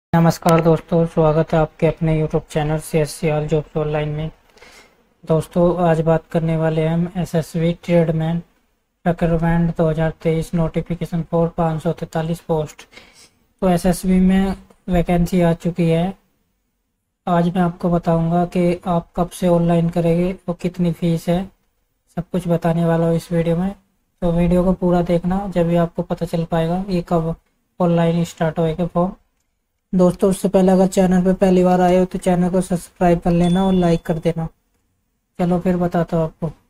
नमस्कार दोस्तों, स्वागत है आपके अपने YouTube channel CSCR jobs online में। दोस्तों, आज बात करने वाले हैं हम SSB tradesman recruitment 2023 notification for 543 post. तो एसएसबी में वैकेंसी आ चुकी है। आज मैं आपको बताऊंगा कि आप कब से ऑनलाइन करेंगे और कितनी फीस है, सब कुछ बताने वाला हूँ इस वीडियो में। तो वीडियो को पूरा देखना, जब भी आपको पता चल पाएगा ये कब ऑनलाइन स्टार्ट होएगा फॉर्म। दोस्तों, उससे पहले अगर चैनल पे पहली बार आए हो तो चैनल को सब्सक्राइब कर लेना और लाइक कर देना। चलो फिर बताता हूँ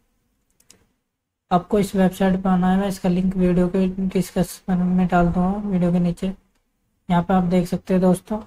आपको इस वेबसाइट पर आना है। मैं इसका लिंक वीडियो के डिस्क्रिप्शन में डाल दूँगा, वीडियो के नीचे। यहाँ पे आप देख सकते हैं दोस्तों,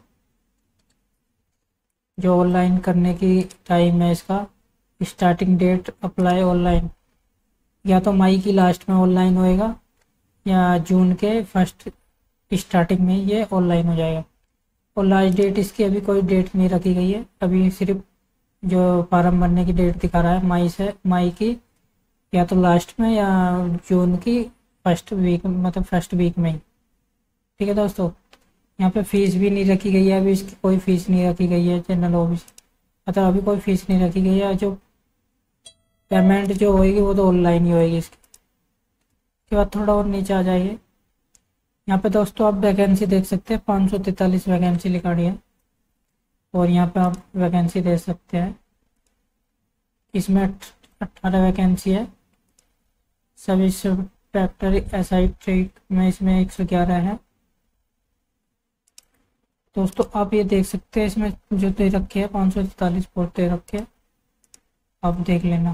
जो ऑनलाइन करने की टाइम है इसका। स्टार्टिंग डेट अप्लाई ऑनलाइन, या तो मई की लास्ट में ऑनलाइन होएगा या जून के फर्स्ट स्टार्टिंग में ये ऑनलाइन हो जाएगा। और लास्ट डेट इसकी अभी कोई डेट नहीं रखी गई है। अभी सिर्फ जो फॉर्म भरने की डेट दिखा रहा है मई की या तो लास्ट में या जून की फर्स्ट वीक, मतलब फर्स्ट वीक में ही। ठीक है दोस्तों, यहाँ पे फीस भी नहीं रखी गई है। अभी इसकी कोई फीस नहीं रखी गई है जनरल ओबीसी, मतलब अभी कोई फीस नहीं रखी गई है। जो पेमेंट जो होएगी वो तो ऑनलाइन ही होएगी। इसके बाद थोड़ा और नीचे आ जाइए। यहाँ पे दोस्तों आप वैकेंसी देख सकते हैं, 543 वैकेंसी लिखी है और यहाँ पे आप वैकेंसी देख सकते हैं। इसमें 18 वैकेंसी है। सब इंस्पेक्टर SI ट्रेड में इसमें 111 है। दोस्तों आप ये देख सकते हैं, इसमें जो दे रखे हैं 543 पोस्ट दे रखे हैं, आप देख लेना।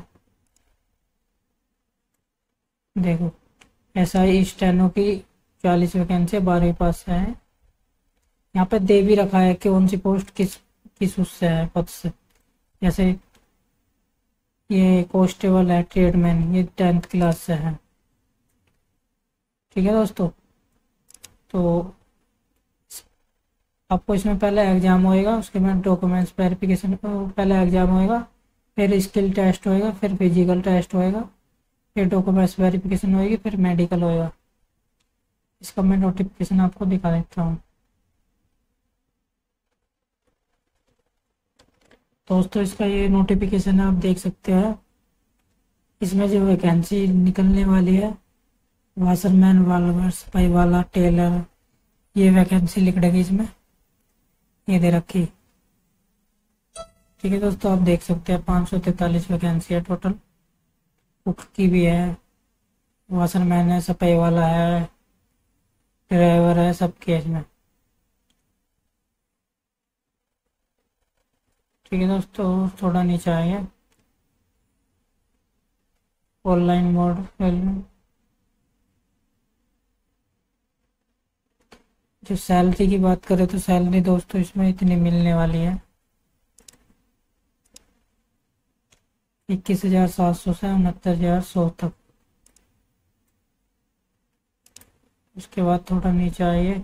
देखो, SI स्टेनो की 40 वैकेंसी 12वीं पास से है। यहाँ पे दे भी रखा है कि कौन सी पोस्ट किस उससे है, पद से। जैसे ये कांस्टेबल है, ट्रेडमैन, ये 10th क्लास से है। ठीक है दोस्तों, तो आपको इसमें पहले एग्जाम होएगा, उसके बाद डॉक्यूमेंट्स वेरिफिकेशन, पहले एग्जाम होएगा, फिर स्किल टेस्ट होएगा, फिर फिजिकल टेस्ट होएगा, फिर डॉक्यूमेंट्स वेरिफिकेशन होएगी, फिर मेडिकल होएगा। इसका मैं नोटिफिकेशन आपको दिखा देता हूँ। दोस्तों इसका ये नोटिफिकेशन है, आप देख सकते हैं। इसमें जो वैकेंसी निकलने वाली है, वाशरमैन, वाल्वर, सफाई वाला, टेलर, ये वैकेंसी लिख देगी इसमें, ये दे रखी। ठीक है दोस्तों, आप देख सकते हैं 543 वैकेंसी है टोटल। कुक की भी है, वाशरमैन है, सफाई वाला है, ड्राइवर है, सब केस में। ठीक है दोस्तों, थोड़ा नीचे आएंगे। ऑनलाइन मोड, जो सैलरी की बात करें तो सैलरी दोस्तों इसमें इतनी मिलने वाली है, 21,700 से 69,100 तक। उसके बाद थोड़ा नीचे आइए।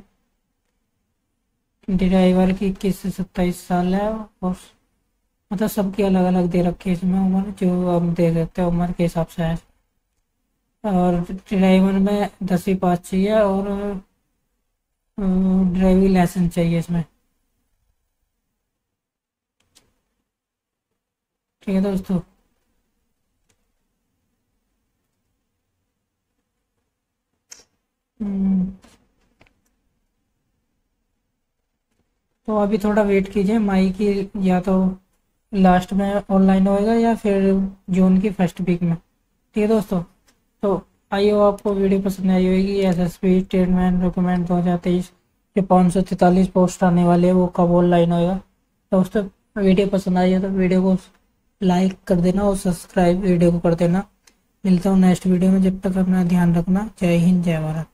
ड्राइवर की 21 से 27 साल है, और मतलब सबकी अलग अलग दे रखी है इसमें उम्र, जो हम दे सकते हैं उम्र के हिसाब से है। और ड्राइवर में 10वीं पास चाहिए और ड्राइविंग लाइसेंस चाहिए इसमें। ठीक है दोस्तों, तो अभी थोड़ा वेट कीजिए। मई की या तो लास्ट में ऑनलाइन होएगा या फिर जून की फर्स्ट वीक में। ठीक है दोस्तों, तो आइए आपको वीडियो पसंद आई होगी। SSB ट्रेडमैन रिक्रूटमेंट 2023 जो 543 पोस्ट आने वाले हैं वो कब ऑनलाइन होएगा। दोस्तों वीडियो पसंद आई है तो वीडियो को लाइक कर देना और सब्सक्राइब वीडियो को कर देना। मिलता हूँ नेक्स्ट वीडियो में, जब तक अपना ध्यान रखना। जय हिंद, जय भारत।